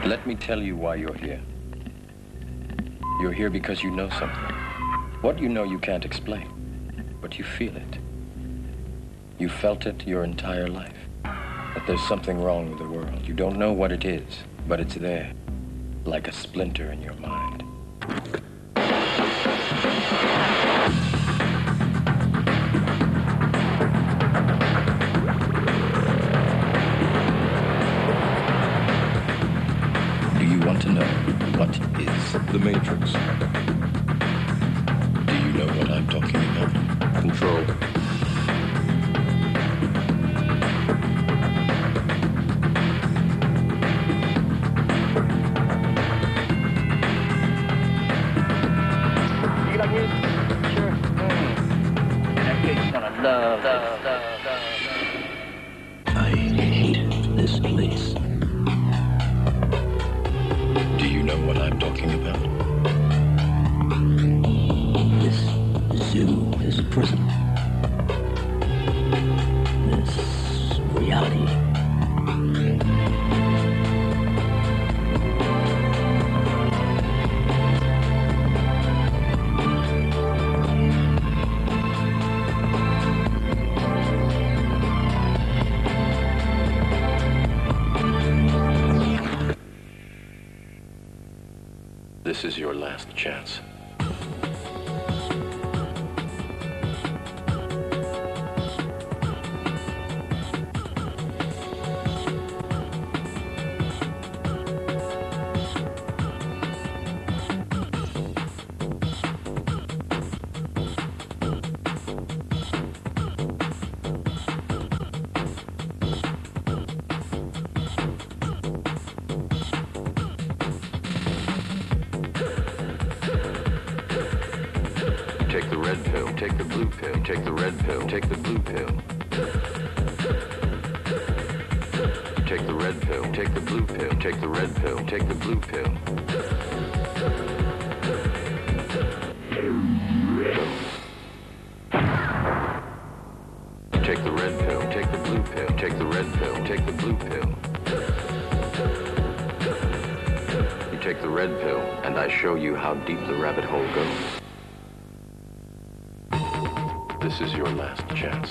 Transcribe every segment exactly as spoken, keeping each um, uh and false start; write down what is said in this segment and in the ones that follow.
Let me tell you why you're here. You're here because you know something. What you know you can't explain, but you feel it. You felt it your entire life. That there's something wrong with the world. You don't know what it is, but it's there, like a splinter in your mind. Do you want to know what is the Matrix? Do you know what I'm talking about? Control. You like music? Sure. Mm. That kid's gonna love, love, love, love. I hate this place. Do you know what I'm talking about? This zoo is a prison. This reality. This is your last chance. Take the red pill, take the blue pill, take the red pill, take the blue pill. Take the red pill, take the blue pill, take the red pill, take the blue pill. Take the red pill, take the blue pill, take the red pill, take the blue pill. You take the red pill, and I show you how deep the rabbit hole goes. This is your last chance.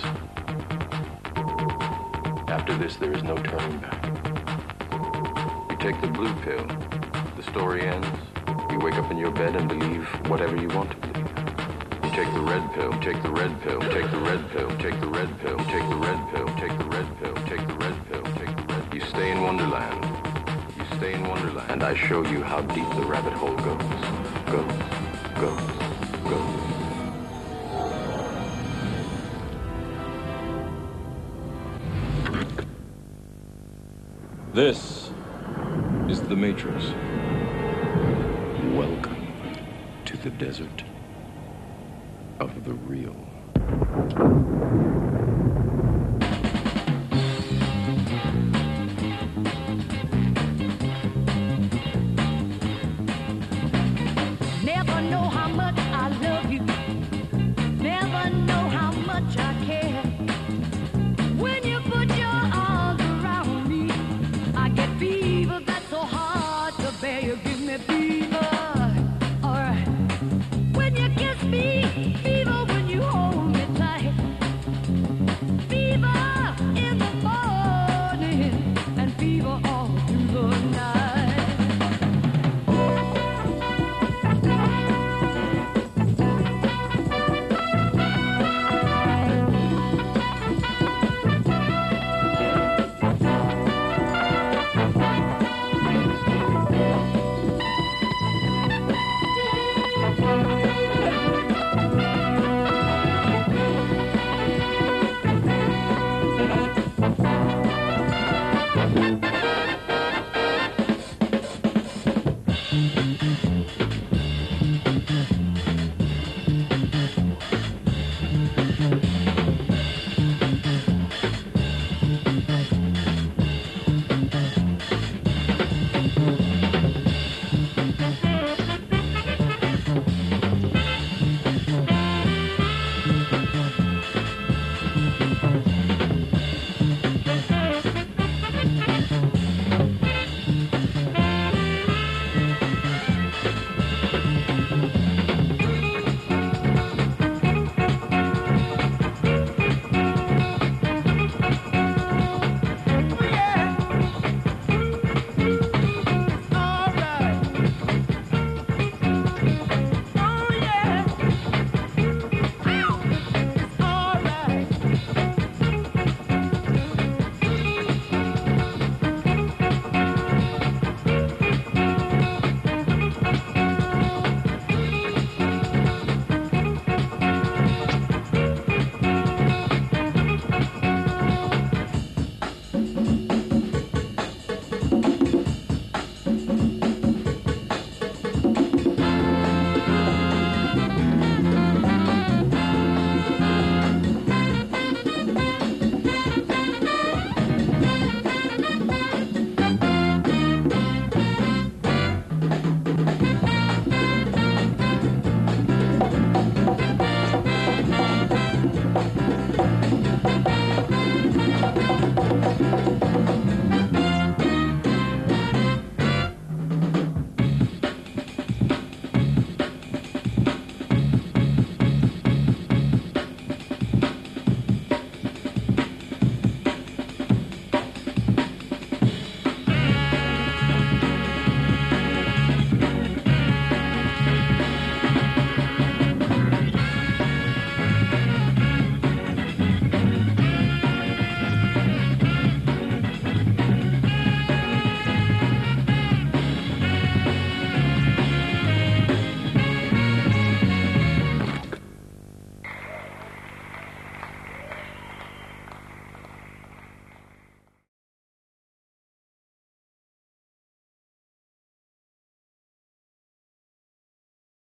After this, there is no turning back. You take the blue pill, the story ends. You wake up in your bed and believe whatever you want to believe. You take the red pill, take the red pill, take the red pill, take the red pill, take the red pill, take the red pill, take the red pill, take the red. You stay in Wonderland. You stay in Wonderland, and I show you how deep the rabbit hole goes, goes, goes, goes. This is the Matrix. Welcome to the desert of the real.